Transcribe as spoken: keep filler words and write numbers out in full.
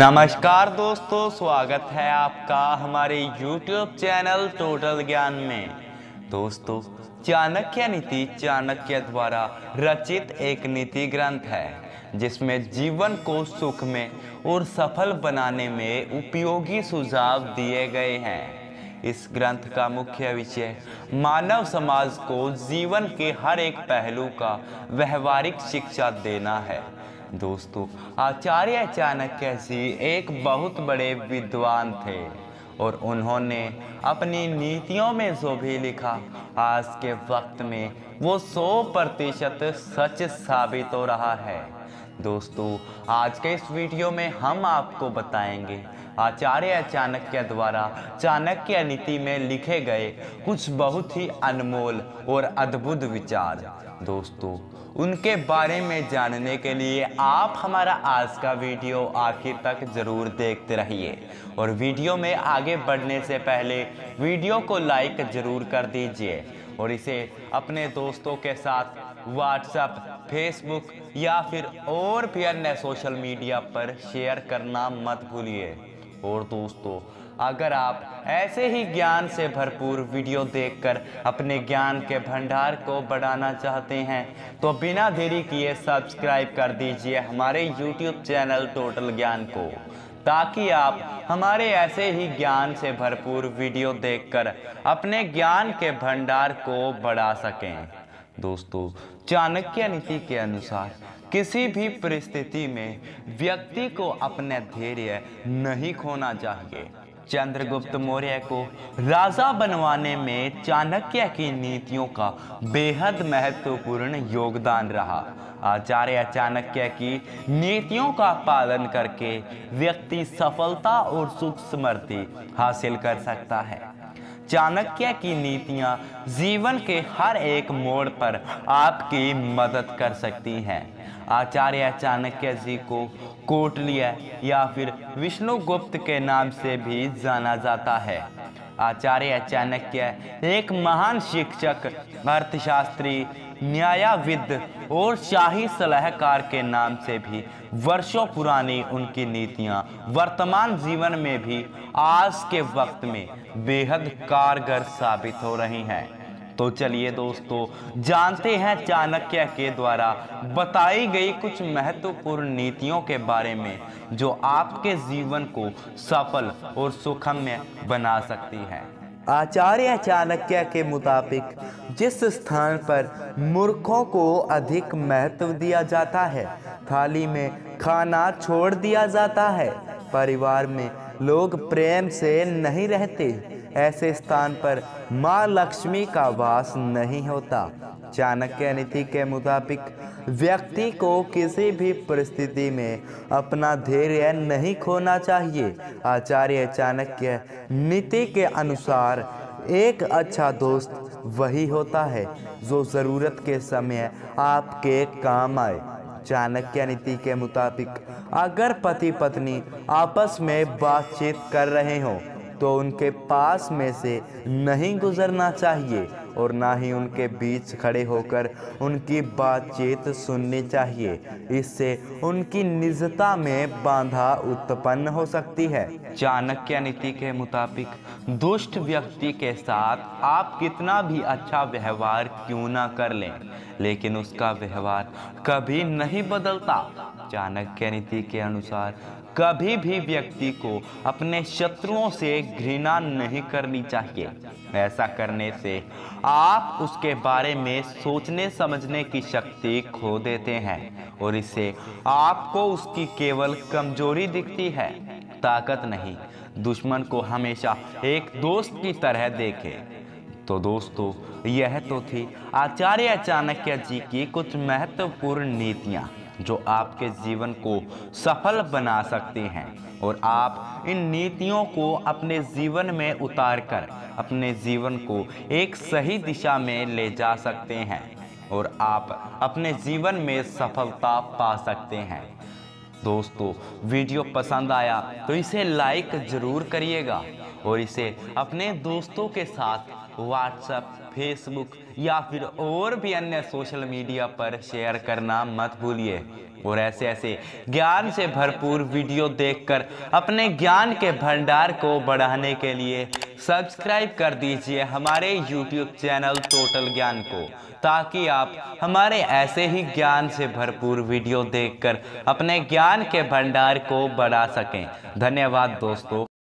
नमस्कार दोस्तों, स्वागत है आपका हमारे YouTube चैनल टोटल ज्ञान में। दोस्तों, चाणक्य नीति चाणक्य द्वारा रचित एक नीति ग्रंथ है जिसमें जीवन को सुख में और सफल बनाने में उपयोगी सुझाव दिए गए हैं। इस ग्रंथ का मुख्य विषय मानव समाज को जीवन के हर एक पहलू का व्यवहारिक शिक्षा देना है। दोस्तों, आचार्य चाणक्य जी एक बहुत बड़े विद्वान थे और उन्होंने अपनी नीतियों में जो भी लिखा आज के वक्त में वो सौ प्रतिशत सच साबित हो रहा है। दोस्तों, आज के इस वीडियो में हम आपको बताएंगे आचार्य चाणक्य द्वारा चाणक्य नीति में लिखे गए कुछ बहुत ही अनमोल और अद्भुत विचार। दोस्तों, उनके बारे में जानने के लिए आप हमारा आज का वीडियो आखिर तक जरूर देखते रहिए और वीडियो में आगे बढ़ने से पहले वीडियो को लाइक जरूर कर दीजिए और इसे अपने दोस्तों के साथ व्हाट्सएप, फेसबुक या फिर और भी अन्य सोशल मीडिया पर शेयर करना मत भूलिए। और दोस्तों, अगर आप ऐसे ही ज्ञान से भरपूर वीडियो देखकर अपने ज्ञान के भंडार को बढ़ाना चाहते हैं तो बिना देरी किए सब्सक्राइब कर दीजिए हमारे यूट्यूब चैनल टोटल ज्ञान को, ताकि आप हमारे ऐसे ही ज्ञान से भरपूर वीडियो देखकर अपने ज्ञान के भंडार को बढ़ा सकें। दोस्तों, चाणक्य नीति के अनुसार किसी भी परिस्थिति में व्यक्ति को अपने धैर्य नहीं खोना चाहिए। चंद्रगुप्त मौर्य को राजा बनवाने में चाणक्य की नीतियों का बेहद महत्वपूर्ण योगदान रहा। आचार्य चाणक्य की नीतियों का पालन करके व्यक्ति सफलता और सुख समृद्धि हासिल कर सकता है। चाणक्य की नीतियां जीवन के हर एक मोड़ पर आपकी मदद कर सकती हैं। आचार्य चाणक्य जी को कौटिल्य या फिर विष्णुगुप्त के नाम से भी जाना जाता है। आचार्य चाणक्य एक महान शिक्षक, अर्थशास्त्री, न्यायविद और शाही सलाहकार के नाम से भी वर्षों पुरानी उनकी नीतियां वर्तमान जीवन में भी आज के वक्त में बेहद कारगर साबित हो रही हैं। तो चलिए दोस्तों, जानते हैं चाणक्य के द्वारा बताई गई कुछ महत्वपूर्ण नीतियों के बारे में जो आपके जीवन को सफल और सुखमय बना सकती है। आचार्य चाणक्य के मुताबिक जिस स्थान पर मूर्खों को अधिक महत्व दिया जाता है, थाली में खाना छोड़ दिया जाता है, परिवार में लोग प्रेम से नहीं रहते, ऐसे स्थान पर माँ लक्ष्मी का वास नहीं होता। चाणक्य नीति के मुताबिक व्यक्ति को किसी भी परिस्थिति में अपना धैर्य नहीं खोना चाहिए। आचार्य चाणक्य नीति के अनुसार एक अच्छा दोस्त वही होता है जो ज़रूरत के समय आपके काम आए। चाणक्य नीति के मुताबिक अगर पति पत्नी आपस में बातचीत कर रहे हों तो उनके पास में से नहीं गुजरना चाहिए और ना ही उनके बीच खड़े होकर उनकी बातचीत सुननी चाहिए। इससे उनकी निजता में बाधा उत्पन्न हो सकती है। चाणक्य नीति के मुताबिक दुष्ट व्यक्ति के साथ आप कितना भी अच्छा व्यवहार क्यों ना कर लें, लेकिन उसका व्यवहार कभी नहीं बदलता। चाणक्य नीति के अनुसार कभी भी व्यक्ति को अपने शत्रुओं से घृणा नहीं करनी चाहिए। ऐसा करने से आप उसके बारे में सोचने समझने की शक्ति खो देते हैं और इससे आपको उसकी केवल कमजोरी दिखती है, ताकत नहीं। दुश्मन को हमेशा एक दोस्त की तरह देखें। तो दोस्तों, यह तो थी आचार्य चाणक्य जी की कुछ महत्वपूर्ण नीतियाँ जो आपके जीवन को सफल बना सकती हैं और आप इन नीतियों को अपने जीवन में उतारकर अपने जीवन को एक सही दिशा में ले जा सकते हैं और आप अपने जीवन में सफलता पा सकते हैं। दोस्तों, वीडियो पसंद आया तो इसे लाइक ज़रूर करिएगा और इसे अपने दोस्तों के साथ व्हाट्सएप, फेसबुक या फिर और भी अन्य सोशल मीडिया पर शेयर करना मत भूलिए। और ऐसे ऐसे ज्ञान से भरपूर वीडियो देखकर अपने ज्ञान के भंडार को बढ़ाने के लिए सब्सक्राइब कर दीजिए हमारे यूट्यूब चैनल टोटल ज्ञान को, ताकि आप हमारे ऐसे ही ज्ञान से भरपूर वीडियो देखकर अपने ज्ञान के भंडार को बढ़ा सकें। धन्यवाद दोस्तों।